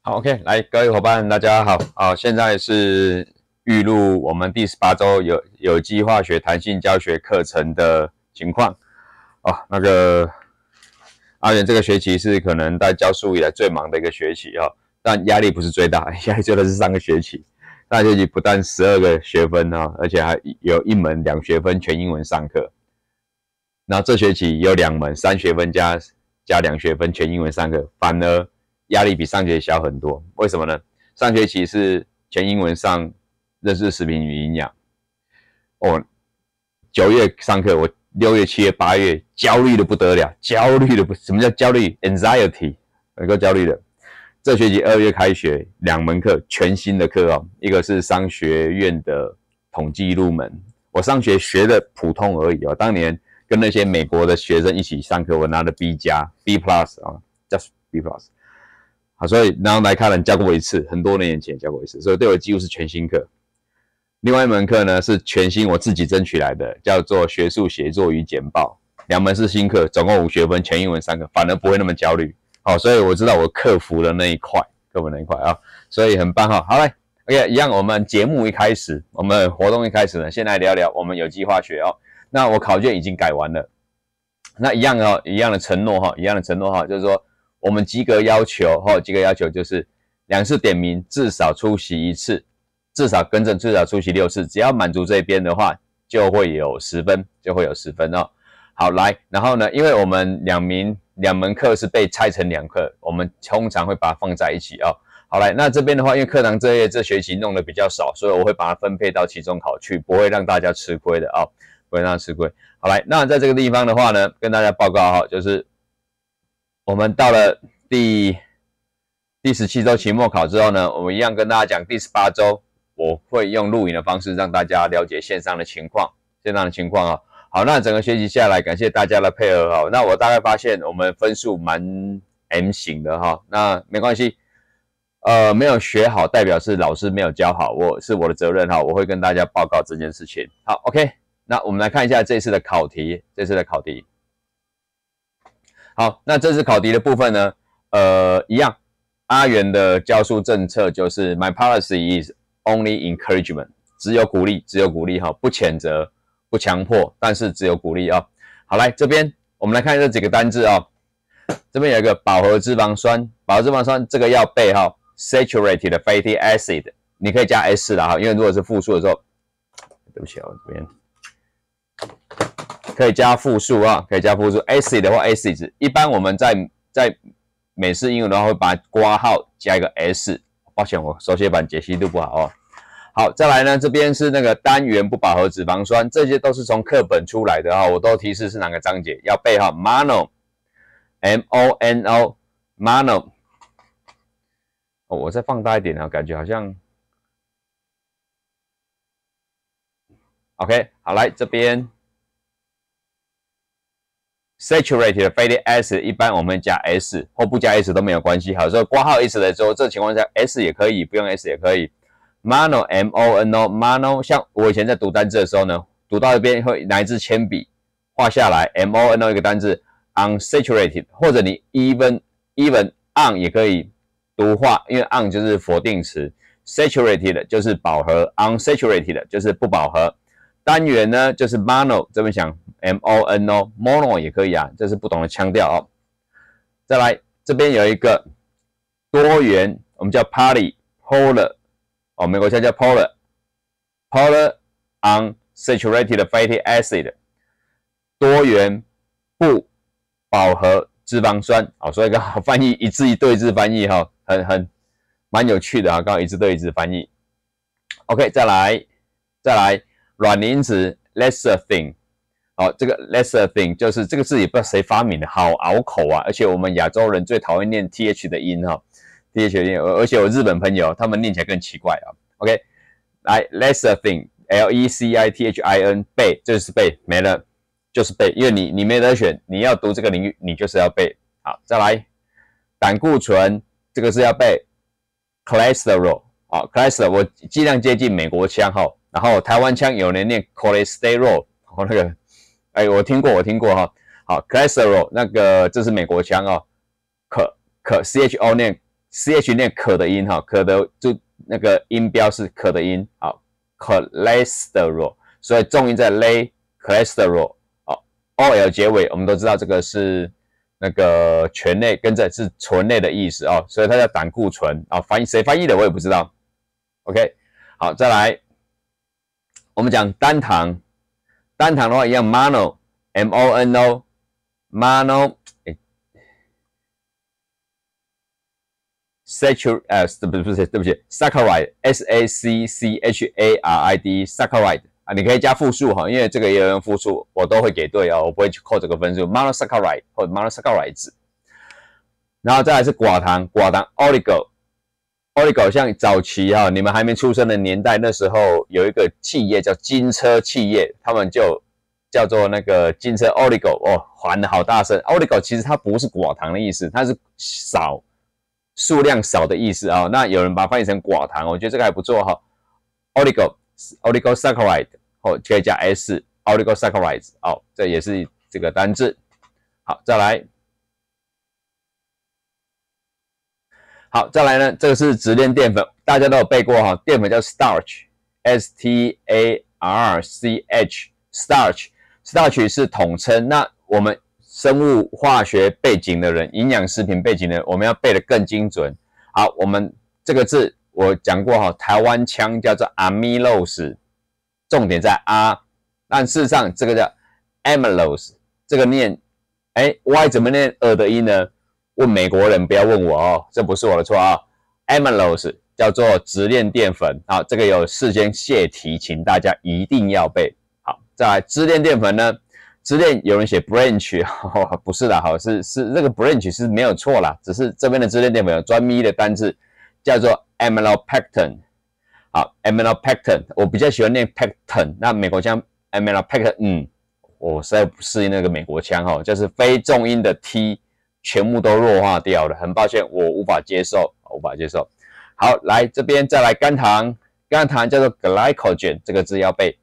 好，OK，来，各位伙伴，大家好。现在是预录我们第18周有机化学弹性教学课程的情况。那个阿元这个学期是可能在教书以来最忙的一个学期但压力不是最大，压力最大是上个学期。上学期不但12个学分而且还有1门2学分全英文上课。然后这学期有2门3学分加2学分全英文上课，反而压力比上学期小很多。为什么呢？上学期是全英文上认识食品与营养，9月上课，我6月、7月、8月焦虑的不得了，什么叫焦虑 ？anxiety， 有够焦虑的。这学期2月开学，2门课全新的课一个是商学院的统计入门，我上学学的普通而已当年跟那些美国的学生一起上课，我拿了 B+、B+ just B+。所以然后来看人教过我一次，很多年前教过一次，所以对我几乎是全新课。另外一门课呢是全新我自己争取来的，叫做学术写作与简报，2门是新课，总共5学分，全英文3课，反而不会那么焦虑。所以我知道我克服了那一块，所以很棒好来 ，OK， 一样，我们节目一开始，我们活动一开始呢，先来聊聊我们有机化学那我考卷已经改完了，那一样的承诺就是说。我们及格要求就是2次点名至少出席1次，至少更正至少出席6次，只要满足这边的话，就会有10分，好，来，然后呢，因为我们两门课是被拆成2课，我们通常会把它放在一起好来，那这边的话，因为课堂这学期弄得比较少，所以我会把它分配到期中考去，不会让大家吃亏的不会让大家吃亏。好来，那在这个地方的话呢，跟大家报告就是我们到了第17周期末考之后呢，我们一样跟大家讲第18周，我会用录影的方式让大家了解线上的情况好，那整个学期下来，感谢大家的配合那我大概发现我们分数蛮 M 型的那没关系，没有学好代表是老师没有教好，是我的责任我会跟大家报告这件事情。好 ，OK， 那我们来看一下这次的考题。好，那这次考题的部分呢，一样，阿元的教书政策就是 My policy is only encouragement， 只有鼓励不谴责，不强迫，但是只有鼓励好，来这边我们来看这几个单字这边有一个饱和脂肪酸，这个要背saturated fatty acid， 你可以加 S 啦因为如果是复数的时候，对不起这边。可以加复数acid 的话 acid， 一般我们在美式英文的话会把括号加一个 S， 抱歉我手写版解析度不好好，再来呢，这边是那个单元不饱和脂肪酸，这些都是从课本出来的我都提示是哪个章节，要背mono MONO mono。我再放大一点感觉好像 OK， 好，来这边。saturated fatty acid 一般我们加 S 或不加 S 都没有关系所以括号 S 的时候，这情况下 S 也可以，不用 S 也可以。mono MONO mono， 像我以前在读单字的时候呢，读到这边会拿一支铅笔画下来 MONO 一个单字 unsaturated， 或者你 even on 也可以读画，因为 on 就是否定词 ，saturated 就是饱和 ，unsaturated 就是不饱和。单元呢就是 mono， 这边想 MONO mono 也可以这是不同的腔调再来这边有一个多元，我们叫 polar 美国腔叫 polar unsaturated fatty acid， 多元不饱和脂肪酸所以刚好翻译一字一对字翻译蛮有趣的刚好一字对一字翻译。OK， 再来软磷脂 lecithin， 这个 lecithin 就是这个字也不知道谁发明的，好拗口而且我们亚洲人最讨厌念 th 的音th 的音，而且有日本朋友他们念起来更奇怪OK， 来 lecithin LECITHIN 背，这就是背，没了就是背，因为你没得选，你要读这个领域，你就是要背。好，再来胆固醇，这个是要背 cholesterol cholesterol 我尽量接近美国腔然后台湾腔有人念 cholesterol 那个我听过好 cholesterol 那个这是美国腔CHO 念 ，ch 念可的音哈，可的就那个音标是可的音，好 cholesterol， 所以重音在 lay cholesterol， 好 ，ol 结尾，我们都知道这个是那个醛类，跟着是醇类的意思哦，所以它叫胆固醇啊，谁翻译的我也不知道。OK， 好，再来，我们讲单糖，单糖的话一样 mono mono mono。对不起 saccharide saccharide saccharide 啊，你可以加复数哈，因为这个也有用复数，我都会给对哦，我不会去扣这个分数 monosaccharide 或者 monosaccharides。然后再来是寡糖，寡糖 oligo 像早期哈，你们还没出生的年代，那时候有一个企业叫金车企业，他们就叫做那个金车 oligo 哦，喊得好大声 oligo 其实它不是寡糖的意思，它是少。数量少的意思啊、哦，那有人把它翻译成寡糖，我觉得这个还不错哈、哦。oligosaccharide 哦，可以加 s oligosaccharides 哦，这也是这个单字。好，再来，好，再来呢，这个是直链淀粉，大家都有背过哈、哦，淀粉叫 starch，s t a r c h，starch 是统称，那我们生物化学背景的人，营养食品背景的人，我们要背得更精准。好，我们这个字我讲过哈，台湾腔叫做 amylose， 重点在 r， 但事实上这个叫 amylose， 这个念y 怎么念的音呢？问美国人不要问我哦，这不是我的错啊。amylose 叫做直链淀粉，好，这个有事先泄题，请大家一定要背。好，再来支链淀粉呢？支链有人写 branch， 不是啦，好是这个 branch 是没有错啦，只是这边的支链淀粉有专咪的单字叫做 amylopectin。好 ，amylopectin， 我比较喜欢念 pectin， 那美国腔 amylopectin， 我实在不适应那个美国腔哈，就是非重音的 t 全部都弱化掉了，很抱歉，我无法接受，无法接受。好，来这边再来甘糖，甘糖叫做 glycogen， 这个字要背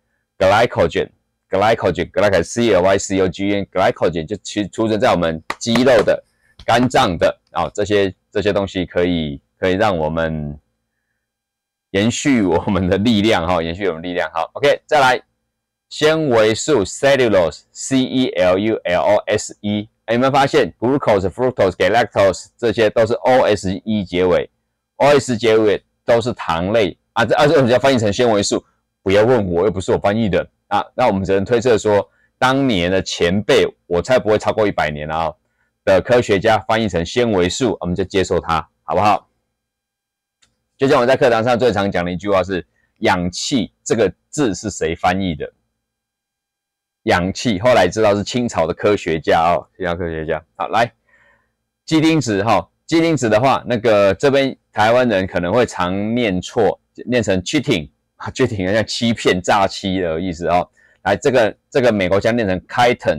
glycogen。glycogen glycogen 就储存在我们肌肉的、肝脏的啊、这些东西可以让我们延续我们的力量哈、延续我们力量。好 ，OK， 再来纤维素 cellulose cellulose， 有没有发现 glucose、fructose、galactose 这些都是 ose 结尾 ，os 结尾都是糖类啊，这我们要翻译成纤维素，不要问我，又不是我翻译的。啊，那我们只能推测说，当年的前辈，我猜不会超过100年啊的科学家翻译成纤维素，我们就接受它，好不好？就像我在课堂上最常讲的一句话是“氧气”这个字是谁翻译的？氧气，后来知道是清朝的科学家哦，清朝科学家。好，来，鸡丁质哈，鸡丁质的话，那个这边台湾人可能会常念错，念成 cheating。cheating 像欺骗、诈欺的意思哦。来，这个美国腔念成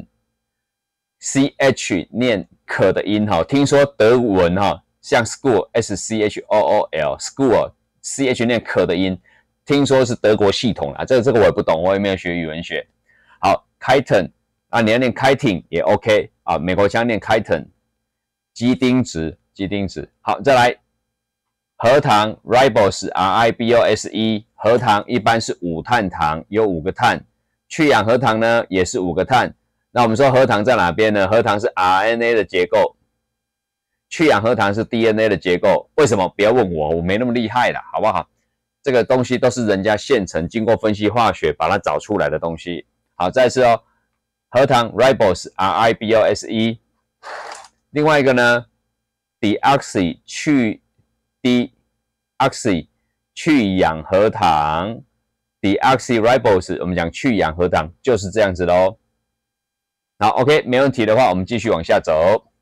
chitin，ch 念可的音哈。听说德文哈，像 school school school ch 念可的音，听说是德国系统啦。这个我也不懂，我也没有学语文学。好 ，chitin 啊，你要念 chitin 也 OK 啊，美国腔念 chitin。鸡丁质。好，再来。核糖 ribose ribose， 核糖一般是5碳糖，有5个碳。去氧核糖呢也是5个碳。那我们说核糖在哪边呢？核糖是 RNA 的结构，去氧核糖是 DNA 的结构。为什么？不要问我，我没那么厉害啦，好不好？这个东西都是人家现成经过分析化学把它找出来的东西。好，再一次哦，核糖 ribose ribose。另外一个呢 deoxy 去氧核糖 ，deoxyribose 我们讲去氧核糖就是这样子咯。好 ，OK， 没问题的话，我们继续往下走。